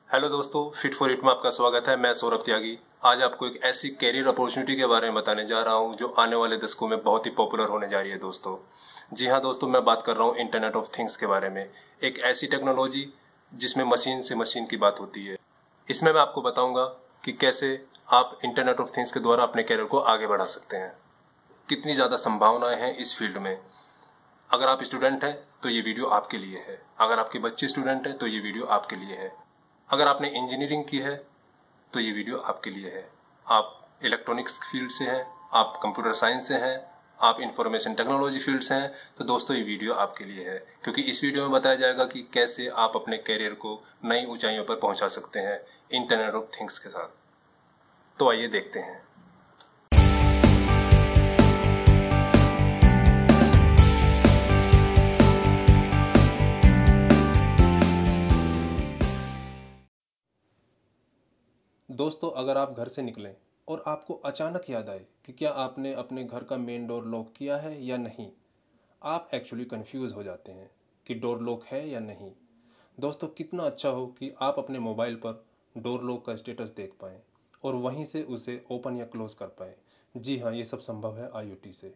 Hello दोस्तों, fit for hit में आपका स्वागत है। मैं सौरभ त्यागी आज आपको एक ऐसी कैरियर अपॉर्चुनिटी के बारे में बताने जा रहा हूं जो आने वाले दशकों में बहुत ही पॉपुलर होने जा रही है दोस्तों। जी हाँ दोस्तों, मैं बात कर रहा हूं इंटरनेट ऑफ थिंग्स के बारे में। एक ऐसी टेक्नोलॉजी जिसमें मशीन से मशीन की बात होती है। इसमें मैं आपको बताऊंगा कि कैसे आप इंटरनेट ऑफ थिंग्स के द्वारा अपने कैरियर को आगे बढ़ा सकते हैं। कितनी ज़्यादा संभावनाएं हैं इस फील्ड में। अगर आप स्टूडेंट हैं तो ये वीडियो आपके लिए है। अगर आपके बच्चे स्टूडेंट हैं तो ये वीडियो आपके लिए है। अगर आपने इंजीनियरिंग की है तो ये वीडियो आपके लिए है। आप इलेक्ट्रॉनिक्स फील्ड से हैं, आप कंप्यूटर साइंस से हैं, आप इंफॉर्मेशन टेक्नोलॉजी फील्ड से हैं, तो दोस्तों ये वीडियो आपके लिए है। क्योंकि इस वीडियो में बताया जाएगा कि कैसे आप अपने कैरियर को नई ऊंचाइयों पर पहुंचा सकते हैं इंटरनेट ऑफ थिंग्स के साथ। तो आइए देखते हैं। दोस्तों, अगर आप घर से निकलें और आपको अचानक याद आए कि क्या आपने अपने घर का मेन डोर लॉक किया है या नहीं, आप एक्चुअली कंफ्यूज हो जाते हैं कि डोर लॉक है या नहीं। दोस्तों, कितना अच्छा हो कि आप अपने मोबाइल पर डोर लॉक का स्टेटस देख पाएं और वहीं से उसे ओपन या क्लोज कर पाएं। जी हाँ, ये सब संभव है IoT से।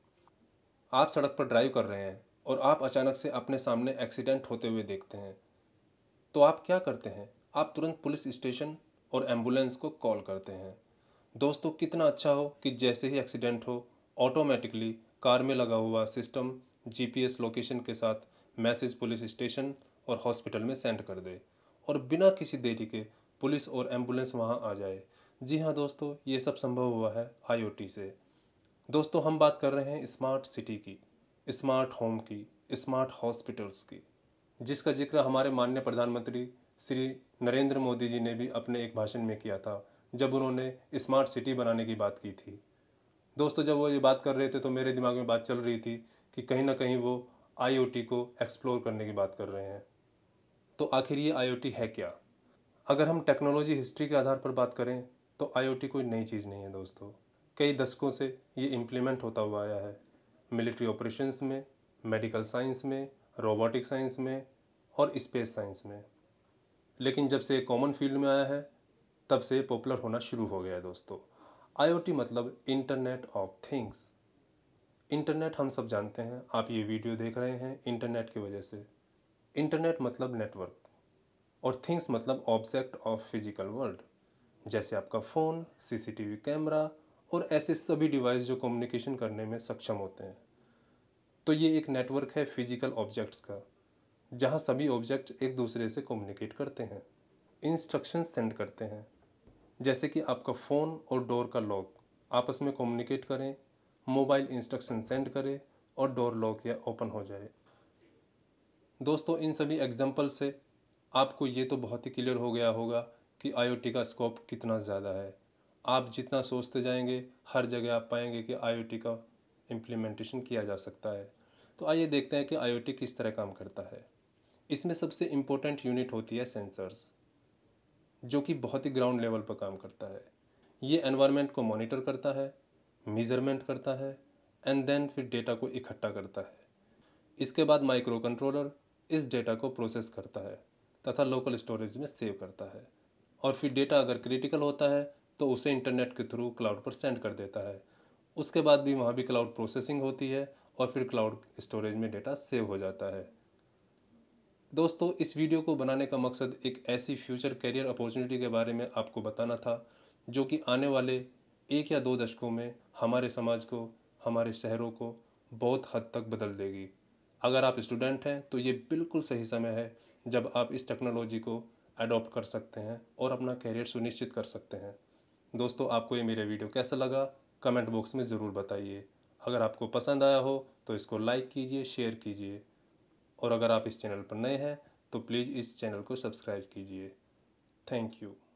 आप सड़क पर ड्राइव कर रहे हैं और आप अचानक से अपने सामने एक्सीडेंट होते हुए देखते हैं, तो आप क्या करते हैं? आप तुरंत पुलिस स्टेशन और एम्बुलेंस को कॉल करते हैं। दोस्तों, कितना अच्छा हो कि जैसे ही एक्सीडेंट हो, ऑटोमेटिकली कार में लगा हुआ सिस्टम GPS लोकेशन के साथ मैसेज पुलिस स्टेशन और हॉस्पिटल में सेंड कर दे और बिना किसी देरी के पुलिस और एम्बुलेंस वहां आ जाए। जी हाँ दोस्तों, ये सब संभव हुआ है IoT से। दोस्तों, हम बात कर रहे हैं स्मार्ट सिटी की, स्मार्ट होम की, स्मार्ट हॉस्पिटल्स की, जिसका जिक्र हमारे माननीय प्रधानमंत्री श्री नरेंद्र मोदी जी ने भी अपने एक भाषण में किया था जब उन्होंने स्मार्ट सिटी बनाने की बात की थी। दोस्तों, जब वो ये बात कर रहे थे तो मेरे दिमाग में बात चल रही थी कि कहीं ना कहीं वो IoT को एक्सप्लोर करने की बात कर रहे हैं। तो आखिर ये IoT है क्या? अगर हम टेक्नोलॉजी हिस्ट्री के आधार पर बात करें तो IoT कोई नई चीज़ नहीं है दोस्तों। कई दशकों से ये इम्प्लीमेंट होता हुआ आया है, मिलिट्री ऑपरेशंस में, मेडिकल साइंस में, रोबोटिक साइंस में और स्पेस साइंस में। लेकिन जब से ये कॉमन फील्ड में आया है तब से पॉपुलर होना शुरू हो गया है दोस्तों। IoT मतलब इंटरनेट ऑफ थिंग्स। इंटरनेट हम सब जानते हैं, आप ये वीडियो देख रहे हैं इंटरनेट की वजह से। इंटरनेट मतलब नेटवर्क और थिंग्स मतलब ऑब्जेक्ट ऑफ फिजिकल वर्ल्ड, जैसे आपका फ़ोन, CCTV कैमरा और ऐसे सभी डिवाइस जो कम्युनिकेशन करने में सक्षम होते हैं। तो ये एक नेटवर्क है फिजिकल ऑब्जेक्ट्स का, जहाँ सभी ऑब्जेक्ट एक दूसरे से कम्युनिकेट करते हैं, इंस्ट्रक्शन सेंड करते हैं। जैसे कि आपका फ़ोन और डोर का लॉक आपस में कम्युनिकेट करें, मोबाइल इंस्ट्रक्शन सेंड करे और डोर लॉक या ओपन हो जाए। दोस्तों, इन सभी एग्जाम्पल से आपको ये तो बहुत ही क्लियर हो गया होगा कि IoT का स्कोप कितना ज़्यादा है। आप जितना सोचते जाएंगे हर जगह आप पाएंगे कि IoT का इम्प्लीमेंटेशन किया जा सकता है। तो आइए देखते हैं कि IoT किस तरह काम करता है। इसमें सबसे इम्पोर्टेंट यूनिट होती है सेंसर्स, जो कि बहुत ही ग्राउंड लेवल पर काम करता है। ये एनवायरनमेंट को मॉनिटर करता है, मेजरमेंट करता है एंड देन फिर डेटा को इकट्ठा करता है। इसके बाद माइक्रो कंट्रोलर इस डेटा को प्रोसेस करता है तथा लोकल स्टोरेज में सेव करता है और फिर डेटा अगर क्रिटिकल होता है तो उसे इंटरनेट के थ्रू क्लाउड पर सेंड कर देता है। उसके बाद भी वहाँ भी क्लाउड प्रोसेसिंग होती है और फिर क्लाउड स्टोरेज में डेटा सेव हो जाता है। दोस्तों, इस वीडियो को बनाने का मकसद एक ऐसी फ्यूचर कैरियर अपॉर्चुनिटी के बारे में आपको बताना था जो कि आने वाले 1 या 2 दशकों में हमारे समाज को, हमारे शहरों को बहुत हद तक बदल देगी। अगर आप स्टूडेंट हैं तो ये बिल्कुल सही समय है जब आप इस टेक्नोलॉजी को अडॉप्ट कर सकते हैं और अपना कैरियर सुनिश्चित कर सकते हैं। दोस्तों, आपको ये मेरा वीडियो कैसा लगा कमेंट बॉक्स में ज़रूर बताइए। अगर आपको पसंद आया हो तो इसको लाइक कीजिए, शेयर कीजिए और अगर आप इस चैनल पर नए हैं तो प्लीज़ इस चैनल को सब्सक्राइब कीजिए। Thank you.